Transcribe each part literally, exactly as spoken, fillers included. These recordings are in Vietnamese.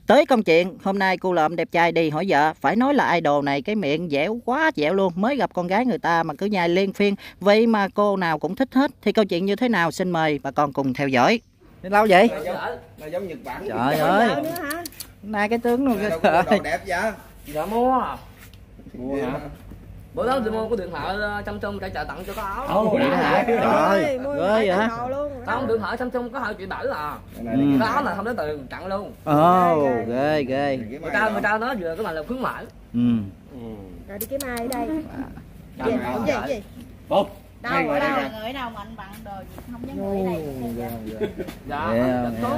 Tới công chuyện, hôm nay cô lợm đẹp trai đi hỏi vợ, phải nói là idol này cái miệng dẻo quá dẻo luôn, mới gặp con gái người ta mà cứ nhai liên phiên, vậy mà cô nào cũng thích hết. Thì câu chuyện như thế nào xin mời bà con cùng theo dõi. Đi lâu vậy? Là giống Nhật Bản. Trời ơi. Nay cái tướng luôn kìa. Đồ đẹp vậy? Dạ mua. Mua hả? Bữa đó tôi mua cái điện thoại Samsung trả trợ tặng cho có áo. Ồ, vậy hả? Trời ơi, ghê vậy hả? Không, điện thoại Samsung có hai triệu bảy à. Ừ. Cái áo này không lấy tiền tặng luôn. Ồ, ghê ghê. Người ta người ta nói vừa cái này là khuyến mãi. Ừ. Rồi đi kiếm ai ở đây? Gì gì gì? Bột. Đâu ở đâu là người đâu mà anh bận đồ gì không dám ngồi ở đây. Dạ. Yeah, Tốt.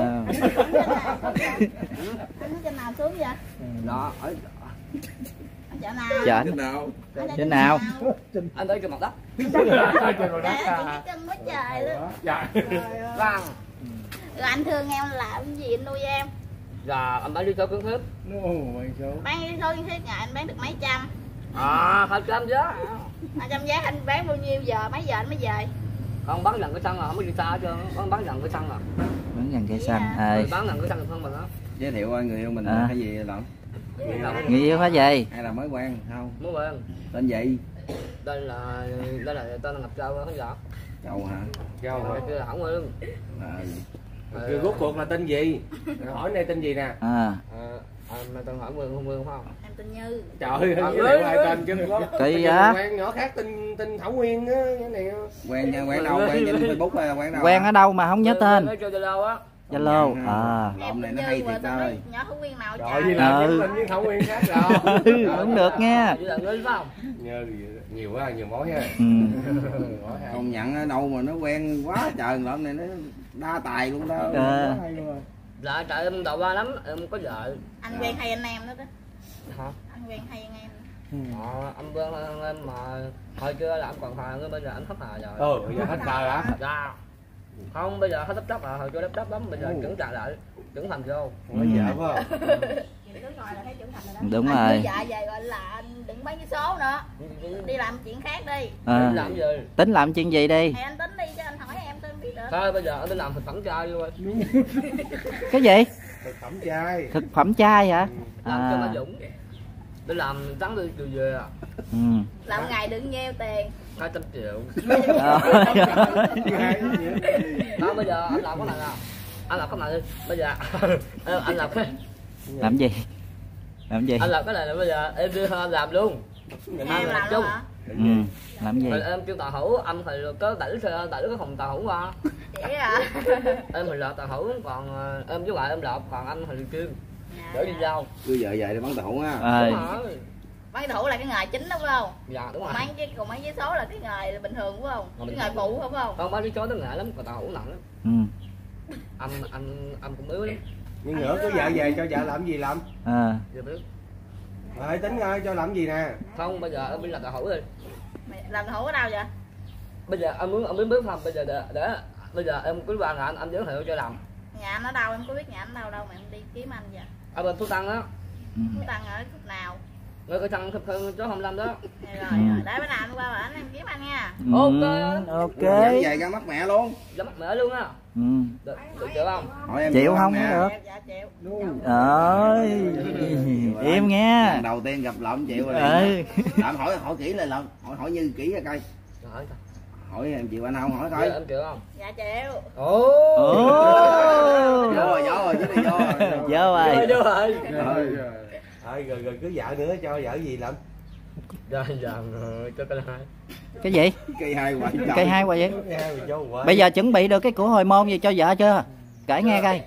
Anh nói trên nào xuống vậy? Đó, ở Anh chợ nào? Chợ Trên nào? trên nào? anh tới trên mặt đất. Trên mặt đất à? Chân quá trời luôn. Dạ. Vâng. Rồi anh thương em làm cái gì anh nuôi em? Dạ, anh bán đi số kiến thiết. Bán cái số kiến thiết ngày anh bán được mấy trăm? À, hai trăm giá. hai trăm giá anh bán bao nhiêu giờ? Mấy giờ anh mới về? Không bán gần cái xăng à, không có đi xa hết trơn, không bán gần cái xăng à. Bán gần cây xăng. Dạ. Ê. Bán gần cái xăng hơn mà đó. Giới thiệu coi người yêu mình À. là cái gì lận? Người yêu hả vậy? Hay là mới quen không? Muốn quen. Tên gì? Đây là đây là tên là Ngọc Châu không dạ. Châu hả? Châu hả? Kia là Hảo Nguyên. À, Người rốt cuộc là tên gì? Hỏi đây tên gì nè? À. À, à, mà tên Hảo Nguyên không Nguyên không? Em tên Như. Trời ơi, À, giới thiệu hai tên chứ có. Kỳ á. Quen nhỏ khác tên tên Thảo Nguyên á, cái này. quen nha, quen đâu? Quen trên Facebook hay là quen đâu? Quen ở đâu mà không nhớ tên? Cho Zalo á. Zalo. À. Lộn này nó hay thiệt ơi. Nhỏ Thảo Nguyên nào Trời trời. như là Ừ. tên với Thảo Nguyên khác rồi. Ừ, không được nha. Vậy là người phải không? Nhờ nhiều quá, nhiều mối ha. Ừ. Mối ha. Công nhận ở đâu mà nó quen quá trời, lộn này nó đa tài luôn đó. À. Quá hay luôn rồi. Dạ trời em đầu ba lắm, em có vợ. Anh quen hay anh em đó đó. Hả? Anh quen hay anh em. Ờ, anh quen em mà hồi chưa là anh còn thà nữa, bây giờ anh thất hà rồi. Ừ, bây giờ hết cờ hả? Dạ. Không, bây giờ hết đắp đắp à, hồi chưa đắp đắp lắm, bây giờ trưởng trả lại, trưởng thành vô. Mới vợ phải không? Đứng ngồi là thấy trưởng thành rồi đó. Đúng Anh rồi. cứ dạ về gọi là anh đừng bán cái số nữa. Đi làm chuyện khác đi. À. Làm gì? Tính làm chuyện gì đi? Thì anh tính đi cho anh hỏi em tôi không biết được. Thôi bây giờ anh đi làm thực phẩm trai luôn. Cái gì? Thực phẩm trai. Thực phẩm chai hả? Làm cho À. nó Dũng. Đi làm trắng đi chiều về à. Ừ. Làm ngày được nhiêu tiền? hai trăm triệu. Ờ. Đó bây giờ anh làm cái này nào. Anh làm cái này đi. Bây giờ anh làm cái Làm gì? Làm gì? anh làm cái này là bây giờ em đưa anh làm luôn. Em Anh làm chung. luôn hả? Ừ. Làm gì? Rồi em kêu tàu hữu, anh thì có đẩy xe đẩy cái phòng tàu hữu qua. Vậy à? Em thì là tàu hữu, còn uh, em với lại em lọt, còn anh thì chuyên để đi giao. Cứ vợ về để bắn tủ á. Ờ. Đúng rồi. Bán thủ là cái nghề chính đó phải không? Dạ đúng rồi. Bán cái còn bán giấy số là cái nghề bình thường phải không? Còn Cái bình nghề thường. phụ phải không? Không bán cái chó nó ngại lắm, còn tàu hữu nặng lắm. Ừ. Anh anh anh cũng yếu lắm. Nhưng nữa cứ vợ về cho vợ làm gì làm? À. Giờ biết. Rồi tính coi cho làm gì nè. Không bây giờ em đi làm tàu hữu đi. Mày làm thủ ở đâu vậy? Bây giờ em muốn em muốn biết không, bây giờ để, để bây giờ em cứ vào anh anh giới thiệu cho làm. Nhà anh ở đâu? Em có biết nhà anh ở đâu đâu mà em đi kiếm anh vậy? Ở bên Phú Tân á. Ừ. Phú Tân ở khúc nào? Ngay cái chân hơn chỗ hai mươi lăm đó. Rồi Ừ. rồi, để bữa nào anh qua bển em kiếm anh nha. Ừ. Ok. Ok. Dẫn về ra mắt mẹ luôn. Giá mắt mẹ luôn á. Ừ. Được, được chịu không? Hỏi em Chịu không nè. mới được. Dạ chịu. Ơi. Im nghe. Lần đầu tiên gặp lợm chịu rồi. Ừ. Lợm hỏi hỏi kỹ lại lợm, hỏi hỏi như kỹ ra coi. Hỏi Hỏi em chịu anh không hỏi coi. coi. Em chịu không? Dạ chịu. Ồ. Ồ. Vô rồi, vô rồi chứ đi vô rồi. Vô rồi. Vô rồi. Rồi. Rồi rồi rồi cứ vợ nữa cho vợ gì làm? Rồi giờ cho cái hai. Cái gì? Cây hai quả trời. Cây hai quả vậy? Bây Bây giờ chuẩn bị được cái của hồi môn gì cho vợ chưa? Kể nghe coi.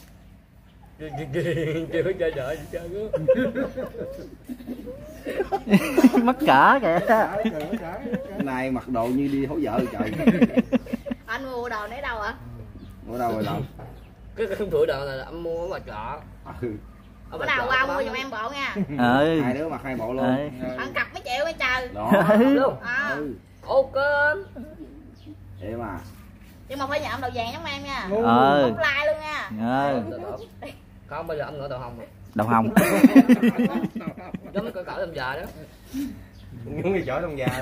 Chưa có chơi vợ gì chơi Mắc cỡ kìa. Cái này mặc đồ như đi hối vợ trời. Anh mua đồ nấy đâu ạ? Ở đâu rồi lợm? cái cái tuổi đời này là em mua ở ngoài chợ. Ừ. Ở Bữa ngoài nào chợ qua có mua bán giùm em bộ nha. Ừ. Hai đứa mặc hai bộ luôn. Ừ. Ăn cặp mấy triệu mấy trời. Đó. luôn. À. Ừ. Ok. Vậy mà. Nhưng mà phải nhận đầu vàng giống em nha. Ừ. Bóng like luôn nha. Ừ. Không bây giờ anh ngựa đầu hồng. Đầu hồng. Giống cái cỡ em già đó. Những người chở trong già.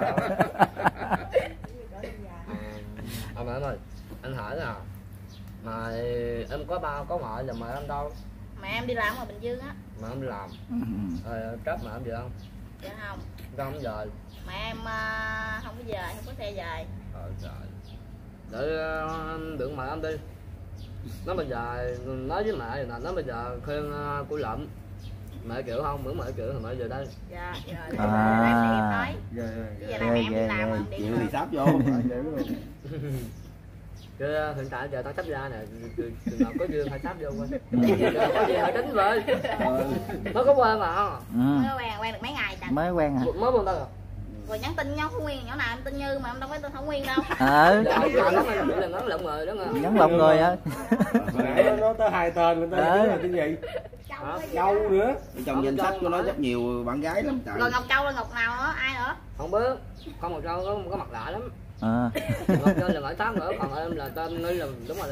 Ông em ơi, anh hỏi nè. Mà em có ba có ngoại là mời anh đâu? Mẹ em đi làm ở Bình Dương á. Mà em đi làm. Ừ. Rồi tráp mà em về không? Dạ không. Con không về. Mẹ em uh, không có về, không có xe về. Ờ trời. Để uh, đừng mẹ em đi. Nó bây giờ nói với mẹ là nó bây giờ khuyên uh, cô lậm. Mẹ kiểu không, bữa mẹ kiểu thì mẹ về đây. Dạ, rồi. À. Em thì em nói. Ghê, ghê, Chứ ghê. giờ này mẹ em đi ghê, làm ghê. mà em đi Chịu làm. thì sắp vô. Chứ hiện tại giờ tao sắp ra nè, chừng nào có duyên hay sắp vô coi. Có duyên hay tính rồi. Nó có quen mà. Ừ. Mới quen, quen được mấy ngày trời. Mới quen hả? Mới buông tao rồi. Rồi nhắn tin nhau không Nguyên, nhỏ nào em tin Như mà em đâu có tin không Nguyên đâu. Ờ. Dạ, dạ, nó là nó là lộn người đó nghe. Nhắn lộn người hả? Nãy nó nói tới hai tên, người ta Ờ. biết là tên gì? Châu nữa. Trong danh sách của nó rất nhiều bạn gái lắm trời. Rồi Ngọc Châu là Ngọc nào nữa, ai nữa? Không biết. Không một Châu có, có mặt lạ lắm. À. Ngọc Châu là ngõ tám nữa, còn em là tên Nghi là đúng rồi đó.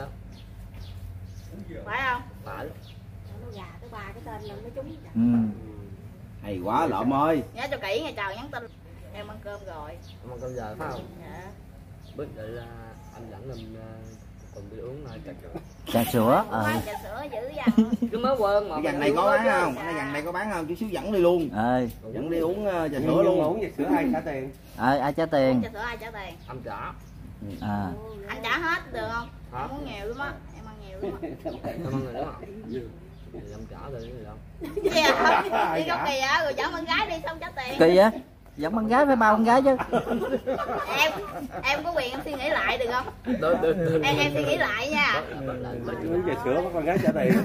Phải không? Phải. Nó gà tới ba cái tên lần mới trúng. Ừ. Hay quá Lộm ơi. Nhớ cho kỹ nghe trời nhắn tin. Em ăn cơm rồi. Em ăn cơm giờ phải không? Dạ. Biết vậy là anh dẫn em cùng đi uống trà sữa. Trà sữa. Ờ. Quá trà sữa dữ dằn. Cứ mới quên mà. Cái gần này có bán không? Cái gần này có bán không? Chú xíu dẫn đi luôn. Ờ. Dẫn đi uống uh, trà Nhưng sữa nhưng mà luôn. uống trà sữa ai trả tiền? Ờ, ai trả tiền? Trà sữa ai trả tiền? Em trả. À. Anh trả hết được không? Hả? Em muốn nhiều lắm á. Em ăn nhiều lắm á. Em ăn người đó mà. Thì em trả rồi gì đâu. Gì à? Đi có kỳ á, rồi dẫn con gái đi xong trả tiền. Kỳ á? Dẫn con gái phải bao con gái chứ. Em em có quyền em suy nghĩ lại được không? Được được được. Em em suy nghĩ lại nha. Uống trà sữa có con gái trả tiền.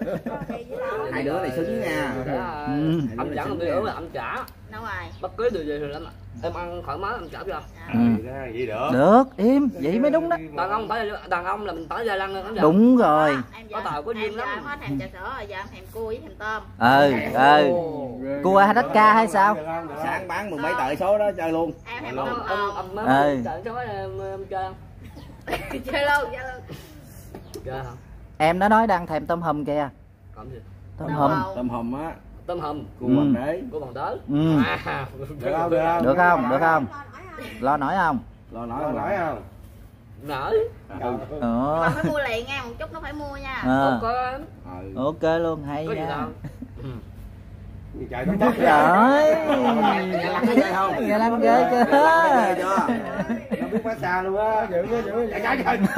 Hai đứa này xứng nha. Ừ. Anh dẫn em đi uống là anh trả. Đâu rồi? Bất cứ điều gì thì em em ăn thoải mái em trả cho. Ừ. Vậy được. Được, im, vậy mới đúng đó. Đàn ông phải đàn ông là mình phải gia lăng hơn. Đúng rồi. Em Có tàu có duyên em lắm. giờ em hết thèm trà sữa rồi, giờ em thèm cua với thèm tôm. Ờ, ờ. Cua hay đất ca hay sao? Sáng bán mười mấy tờ số đó chơi luôn. Em thèm Em tôm em ồn. em mới Ê. chạy cho em em chơi không? Chơi luôn, chơi luôn. Chơi hả? Em nó nói đang thèm tôm hùm kìa. Còn gì? Tôm Tôm hùm. hùm. Tôm hùm á. Tôm hùm. Cua Ừ. bằng đế. Của bằng tới. Ừ. À, Được không? Được không? Được không? Được không? Lo nổi không? Lo nói Nói không nói không? nở. Ừ. Ờ. Mà phải mua liền nha, một chút nó phải mua nha. Ờ. Có em. Ừ. Ok luôn, hay Có gì nha. đâu. Gì trời nó mất Trời. Nghe lăng cái chơi không? Nghe lăng ghê chưa? Ghê chưa? nó biết massage luôn á. Giữ nó giữ. Trời trời trời.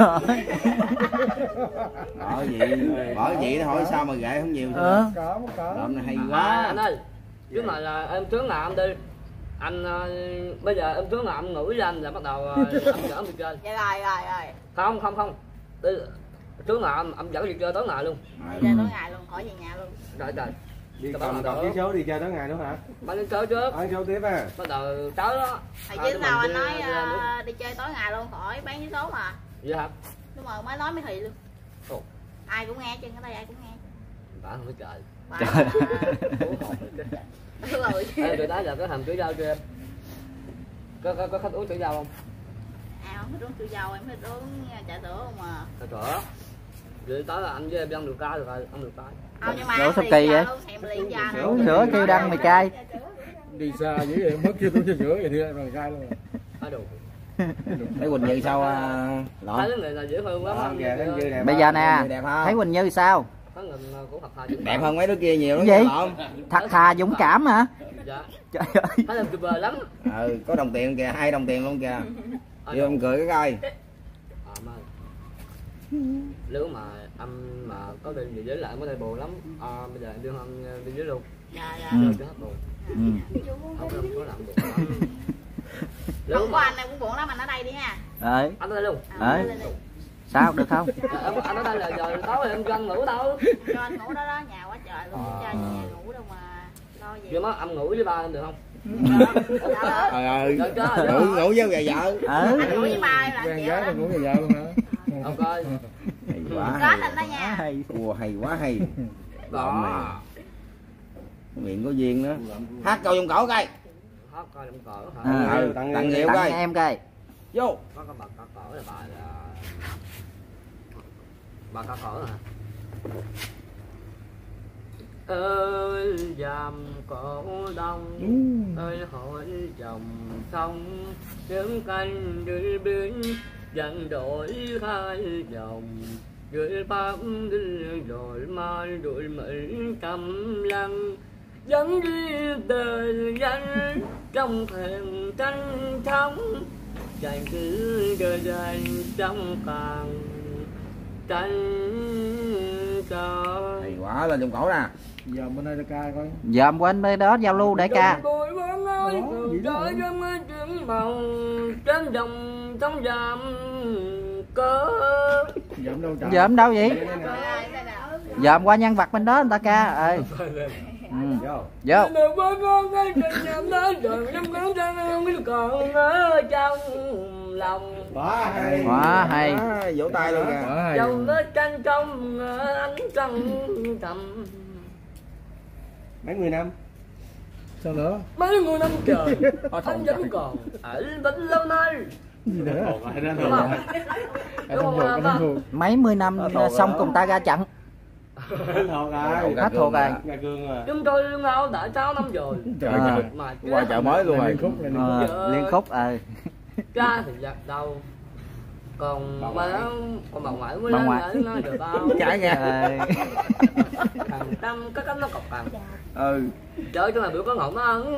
Bỏ vậy, bỏ vậy hỏi sao mà gậy không nhiều Ờ. thôi. Có có. Lộm này hay À, quá. anh ơi. Chứ mà là em tướng nào em đi. Anh uh, bây giờ em tướng nào em ngủ với anh là bắt đầu uh, em chở em đi chơi. Dạ rồi rồi rồi. Không không không. Đi, tướng nào em, em dẫn đi chơi tối ngày luôn. Đi chơi tối ngày luôn, khỏi về nhà luôn. Trời trời. Đi còn còn cái số đi chơi tới ngày nữa hả? Bạn đi chơi trước. Ăn số tiếp à. Bắt đầu tới đó. Hồi À, chứ tụi sao mình anh đi- nói đi ăn nước. ờ, đi chơi tối ngày luôn, khỏi bán vé số mà. Vậy hả? Đúng rồi, mới nói mới thị luôn. Ồ. Ai cũng nghe trên cái tay ai cũng nghe. Bạn không biết trời. Trời. Ủa, hồn rồi chứ. Đúng rồi. Ê, người ta giờ có hầm chữ dao chưa em? Có, có, có khách uống chữ dao không? À không thích uống chữ dầu, em thích uống trà sữa không mà. Trà sữa. Vậy tới là anh với em đi ăn được cay được rồi, ăn được cay. Không nhưng mà Ủa, ăn sao liền kỳ giờ vậy? luôn, thèm liền giờ này. Uống sữa kêu đăng mày cay. Đi xa dữ vậy mất chưa tôi cho sữa vậy thì bằng cay luôn. Ai đủ. Thấy Quỳnh Như sao à, Thấy Lộm? cái người là dễ thương lắm. Đó, anh. kìa, cái dư này Bây giờ nè, Đẹp không? thấy Quỳnh Như sao? Có người cũng thật thà dũng Đẹp cảm. hơn mấy đứa kia nhiều lắm Gì? nha, Lộm. Thật thà dũng cảm hả? Dạ. Trời ơi. Thấy em tuyệt vời lắm. Ừ, có đồng tiền kìa, hai đồng tiền luôn kìa. Ai Vô đủ. em cười cái coi. À, mà. Nếu mà em mà có đi gì với lại em có thể bù lắm. À, bây giờ em đưa anh đi dưới luôn. Dạ dạ. Ừ. Đưa cho hết bù. Ừ. Không em có làm được lắm. Nếu Không có mà anh em cũng buồn lắm, anh ở đây đi ha. Đấy. anh ở đây luôn. À, Đấy. lên đi. Sao được không? Dạ, em anh ở đây là giờ tối em cho anh ngủ đâu. Cho anh ngủ đó đó, nhà quá trời luôn, cho anh nhà ngủ đâu mà lo gì. Vậy má em ngủ với ba em được không? Dạ, Ờ ừ. Được chưa? Ngủ ngủ với vợ vợ. Ừ. anh ngủ với ba em là Quen chịu gái đó. mà ngủ với vợ luôn hả? Ông coi. Hay quá. Có Hay. anh đó nha. Hay. Cua hay quá hay. Lộm này. Đó. Miệng có duyên nữa. Hát câu trong cổ coi. Hát coi trong cỡ hả? À, Ừ, tặng tặng hiệu hiệu Tặng coi. em coi. Vô. Có cái bà cá cỡ là bà là bà cá cỡ hả? Ơi dằm cổ đông ơi hỏi dòng sông những canh đi biến dần đổi hai dòng rồi bám đi rồi mai rồi mấy trăm lần vẫn đi đời danh trong thềm tranh thống chạy cứ đời dài trong càng tranh trời. Hay quá, lên giọng cổ nè. Giờ bên đây là ca coi. Dòm quên bên đó giao lưu đại ca. Bụi bóng ơi, trời trong chuyện màu trên dòng trong giảm cớ. Dậm đâu trời. Dòm đâu vậy? Dòm qua nhân vật bên đó người ta ca. Ơi. Ừ. Vô. Vô. Được quá con cái trình nhậm đó trời trong ngón chân không biết còn ở trong lòng. Quá hay. Quá hay. À, vỗ tay luôn kìa. Quá hay. Dòng nó tranh trong ánh trăng trầm. Mấy người năm? Sao nữa? Mấy mươi năm trời anh vẫn còn ở Vĩnh lâu nay. Gì nữa? Đúng không? Cái thông thuộc, cái thông thuộc. Mấy mươi năm xong cùng ta ra trận. Hết thuộc rồi. Hết thuộc rồi. Gà gương rồi. Chúng tôi lương áo đã sáu năm rồi. Trời À. ơi. Mà Qua chợ mới luôn rồi. Liên khúc, liên khúc. Ờ, liên khúc ờ. cha thì giặt đầu. Còn Bà mà ngoại. còn bà ngoại mới Bà lên ngoại. lại nói được bao. Chạy nghe. Ờ. Thằng Tâm cái cánh nó cọc thằng. Ừ. Trời cho là biểu có ngọng nó ăn.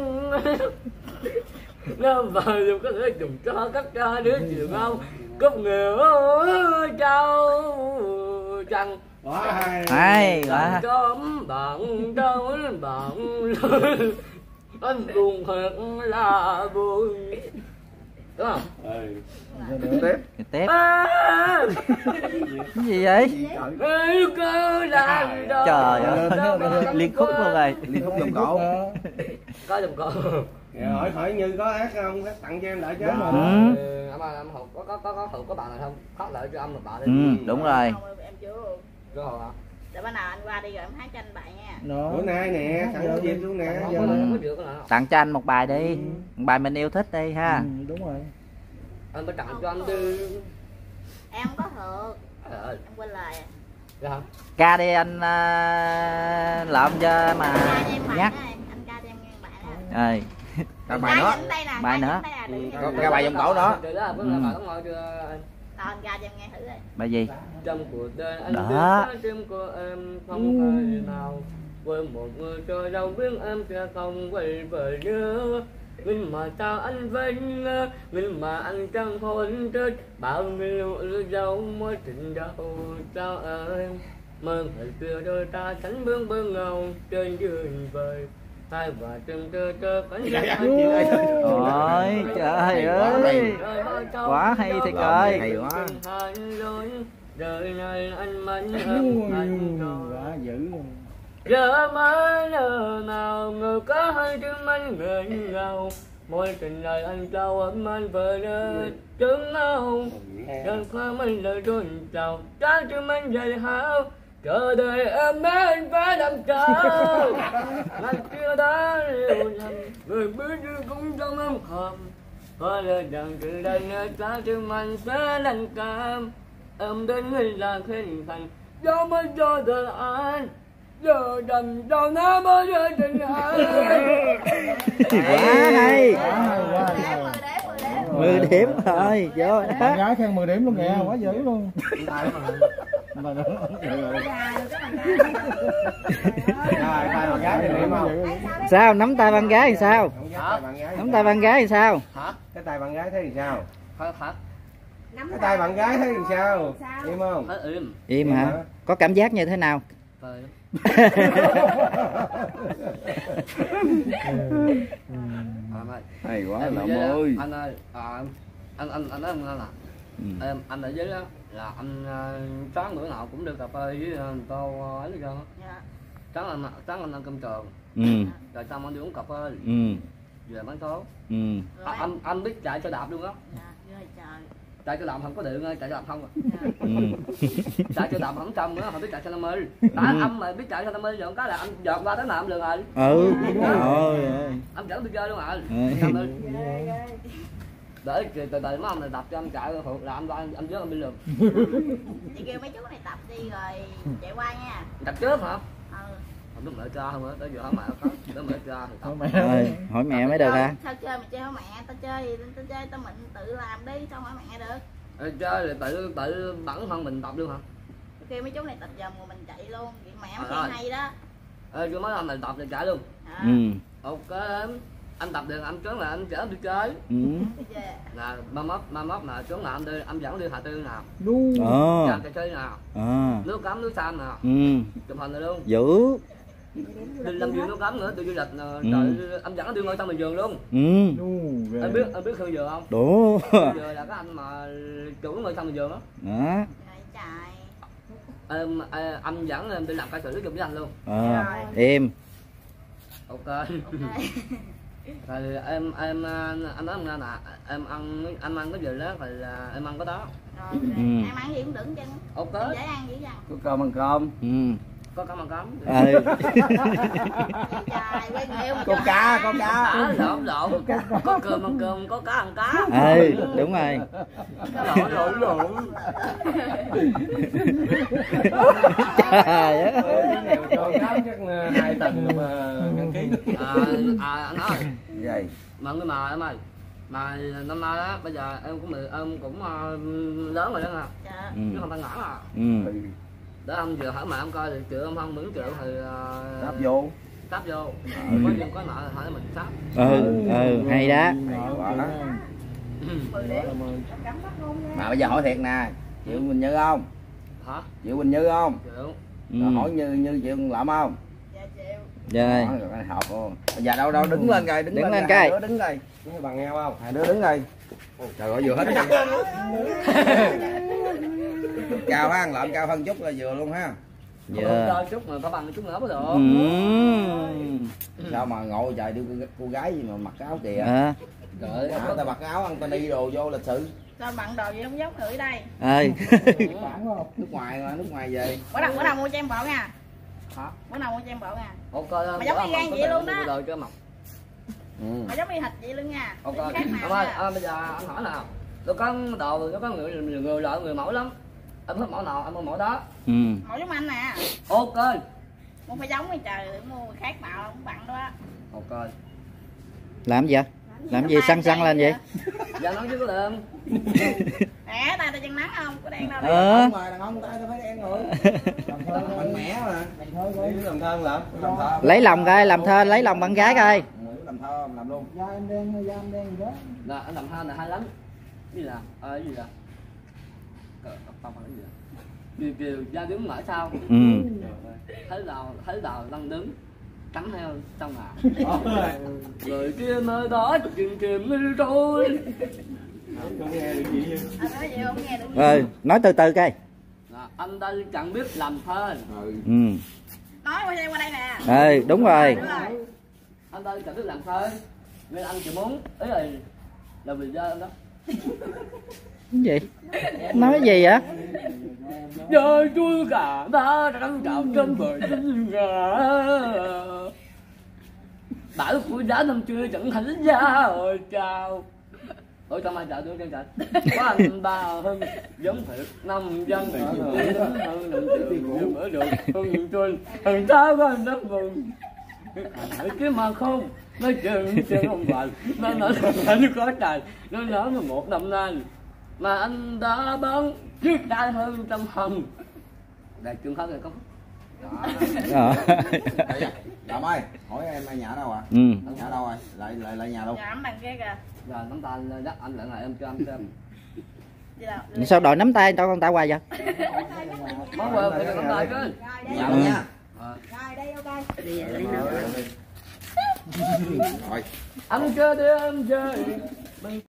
Nó vào dùng có thể dùng cho cắt ra đứa chiều không. Cúp nghèo trao trăng. Quá hay. Hay quá. Cơm bạn đâu bạn anh buồn thật là buồn. Đúng không? Ừ. Tiếp. Tiếp. À, Cái gì vậy? ê, cơ làm đâu. Trời ơi. Liên khúc luôn rồi. Liên khúc giọng cổ. Có dùm con. Dạ, hỏi hỏi Như có hát không? Hát tặng cho em lại chứ. Ừ. Em ơi, em học có có có có có, có bạn nào không? Phát lại cho âm một bạn đi. Ừ, đúng rồi. Em chưa luôn. Có hả? Để bữa nào anh qua đi rồi em hát cho anh bạn nha. Nó. Bữa nay nè, sẵn có dịp luôn nè. Không giờ có này. không có được nào. Tặng cho anh một bài đi. Một bài mình yêu thích đi ha. Ừ, đúng rồi. Anh phải tặng cho anh đi. Em không có được. Trời ơi, Em quên lời. dạ hả? Ca đi anh uh, lợm cho mà Ca cho em bạn nhắc. đó, anh ca cho em nghe bạn đó. Ơi. Ca bài nữa. Đây nè, Bài ca nữa. đây nè, đừng Có nghe. ca bài giọng cổ đó. Được đó, bữa Ừ. nay bạn có ngồi chưa? Rồi anh ca cho em nghe thử đi. Bài gì? Trong cuộc đời anh Đó. biết trái tim của em không thể nào với một người cho đâu biết em sẽ không quay về nữa. Nhưng mà sao anh vẫn ngờ, nhưng mà anh chẳng hôn chết bao nhiêu ước dấu mối tình đầu sao em mơ ngày xưa đôi ta sánh bước bước ngầu trên đường vời hai và chân tơ tơ cánh Ôi trời ơi. Quá hay thiệt rồi. Hay quá. đời này anh mạnh Ui, hơn anh rồi quá dữ luôn. giờ mới giờ nào ngờ có hai đứa anh nghẹn ngào mối tình này anh trao ấm anh về nơi trứng nâu đơn khoa mình lời đồn chào trái tim anh dày hao chờ đợi em đến anh phải làm chờ anh chưa đã yêu nhầm người biết như cũng trong em hầm có lời rằng từ đây nơi trái tim anh sẽ đành cảm em đến người là khinh thành do mới cho đời anh giờ đành đầu nó mới rơi tình ai Quá hay. Quá hay, quá Để hay. mười đếm, mười đếm. mười điểm rồi. Vô Bạn đó. gái khen mười điểm luôn kìa, quá dữ luôn. Mà nữa. Gà rồi cái bằng gà. Rồi, tay bạn gái thì điểm không? Sao nắm tay bạn gái thì sao? Không ghét tay bạn gái. Nắm tay bạn gái thì sao? hả Cái tay bạn gái thấy thì sao? hả hả Cái tay bạn gái thấy thì sao? Im không? hả im Im hả? Có cảm giác như thế nào? Trời. À, mày. Hay quá Em ở lợm dưới đó, ơi. anh ơi à, anh anh anh nói anh là Ừ. em anh ở dưới đó là anh uh, sáng bữa nào cũng được cà phê với uh, tô ấy hết trơn á. Dạ. Sáng anh sáng anh ăn cơm trường Ừ. rồi xong anh đi uống cà phê Ừ. về bán số Ừ. à, anh anh biết chạy cho đạp luôn á Dạ, ghê trời. chạy cho đạp không có điện ơi chạy cho đạp không à. Dạ. Ừ. chạy cho đạp không trong nữa không biết chạy xe năm mươi đá âm mà biết chạy xe năm mươi dọn cái là anh dọn qua tới nào đường rồi Ừ. Trời ơi. anh dẫn đi chơi luôn rồi Ừ. năm mươi Ghê, ghê. để từ từ mấy ông này đập cho anh chạy rồi là anh anh anh trước anh bị lượm Chị kêu mấy chú này tập đi rồi chạy qua nha. đập trước hả Ừ. không biết mẹ cha không á tới giờ hỏi mẹ không tới mẹ cha thì tập Thôi mẹ. Ơi, hỏi mẹ mới được hả? Sao chơi mà chơi hả mẹ? Tao chơi thì tao chơi tao mình tự làm đi, sao hỏi mẹ được? Ê, chơi thì tự tự bản thân mình tập luôn hả kêu mấy chú này tập dần mà mình chạy luôn, vậy mẹ em Trời khen ơi. hay đó. Ê, chú mới mình tập thì chạy luôn. Đó. Ừ. Ok em. Anh tập được anh trốn là anh chở em đi chơi. Ừ. Bây giờ Là ba mốt ba mốt mà trốn là anh đi anh dẫn đi Hà Tư nào. Ờ. Chàng chạy chơi nào. À. Nước cắm nước xanh nào. Ừ. Chụp hình rồi luôn. Dữ. Đi làm vườn nước cắm nữa, đi du lịch nè. Ừ. Trời, anh dẫn anh đi ngồi trong miền vườn luôn. Ừ. Anh biết anh biết Khương Dừa không? Đủ. Khương Dừa là cái anh mà chủ ngồi trong miền vườn đó. Đó. chạy chạy. Em em- anh dẫn em đi làm ca sĩ chung với anh luôn. À. Em. Ok. Ok. Rồi em em anh nói nghe nè, em ăn anh ăn cái gì đó thì là em ăn cái đó. Rồi, Ừ. em ăn gì cũng đừng chân. Ok. Em dễ ăn dữ dằn. Có cơm ăn cơm. Ừ. Có cắm ăn cắm. Ừ. Chạy quay người yêu Có cá, có cá. Cá lộn lộn. Có cơm ăn cơm, có cá ăn cá. Ừ, đúng rồi. Lộn lộn lộn. Trời ơi. Nghèo cho cá chắc hai tầng mà ngăn ký. À, à anh ơi, Vậy. mà người mà em ơi. Mà năm nay á, bây giờ em cũng em cũng uh, lớn rồi đó nha. Dạ. Ừ. Chứ không phải nhỏ à. Ừ. Để ông vừa hỏi mà em coi thì triệu em không mượn triệu thì uh, Đáp vô. sắp vô. Có duyên có nợ hỏi mình sắp. Ừ, ừ, hay đó. Hay quá. Mà bây giờ hỏi thiệt nè, chịu Quỳnh Như không? Hả? Chịu Quỳnh Như không? Triệu. Ừ. Rồi hỏi Như Như chịu làm không? Dạ chịu. Rồi. Hỏi rồi học luôn. Bây giờ đâu đâu đứng lên coi, đứng, Đứng lên, lên coi. Hai coi. đứa đứng đây. Cái bằng heo không? Hai đứa đứng đây. Trời ơi vừa hết rồi. Cao ha, ăn lợn cao hơn chút là vừa luôn ha. Dạ. Dạ. Cho chút mà phải bằng chút nữa mới được. Ừ. Sao mà ngồi trời đưa cô, cô gái gì mà mặc cái áo kìa. À. Trời ơi, À, ta mặc cái áo Anthony đồ vô lịch sự. Sao bận đồ gì không giống người đây. Ơi. Nước ngoài mà, nước ngoài về. Bữa nào bữa nào mua cho em bộ nha. Hả? Bữa nào mua cho em bộ nha. Ok. Mà giống như gan vậy luôn đó. Rồi cơ mọc. Ừ. Mà giống như thịt vậy luôn nha. Ok. Khác nào Em ơi, nha. à, bây giờ anh hỏi nào. Tôi có đồ, tôi có người người người lợi người mẫu lắm. Em thích mẫu nào, em mua mẫu đó. Ừ. Mẫu giống anh nè. Ok. Mua phải giống đi trời, mua khác màu không bận đó. Ok. Làm gì vậy? Làm gì săn săn lên vậy? Dạ nói chứ có được. Nè, tay tay chân nắng không? Có đen đâu đi. Ờ. Đúng rồi, đàn ông tay nó phải đen rồi. Mạnh mẽ mà. Làm thơm làm. Làm thơ. Lấy lòng coi, làm thơ lấy lòng bạn gái coi. Làm thơ làm luôn. Là anh làm hai là hai lắm. Cái gì là? Ờ cái gì là? Cờ tao phải cái gì? Kiều kiều ra đứng mở sau. Ừ. Thấy đầu thấy đầu đang đứng cắm heo trong à. Người kia mới đó chừng kìm đi rồi. Không nghe được gì. Anh nói gì không nghe được. Ừ, nói từ từ coi. Là anh đây chẳng biết làm thơ. Ừ. Nói qua đây qua đây nè. Ừ, đúng rồi. Đúng rồi. Anh đây chẳng biết làm thơ. Nên anh chỉ muốn ý là là vì do anh đó. Cái gì? Nói gì vậy? Giờ chui cả ba đang trào trên bờ sinh gà. Bảo của giá năm chưa chẳng thành giá rồi chào. Ôi trong ai chào tôi chân trời. Có anh ba hơn giống thiệt năm dân này hơn năm triệu mở được hơn trên hơn ta có anh đất mừng. Cái mà không nói chuyện chuyện không phải nó nói là nó có trời nó nói là một năm nay mà anh đã bán trước đai hơn trăm hồng đại trường khóc rồi không Ờ. Làm ơi, hỏi em ở nhà đâu ạ? Ừ. Ở nhà đâu rồi? Lại lại lại nhà đâu? Dạ ấm đằng kia kìa. rồi nắm tay dắt anh lại lại em cho anh xem Đi đâu? Sao đòi nắm tay tao con tao qua vậy? món quà phải nắm tay chứ Rồi đây. Nhà đâu nha. Rồi đây ok. Rồi. anh chơi đi em chơi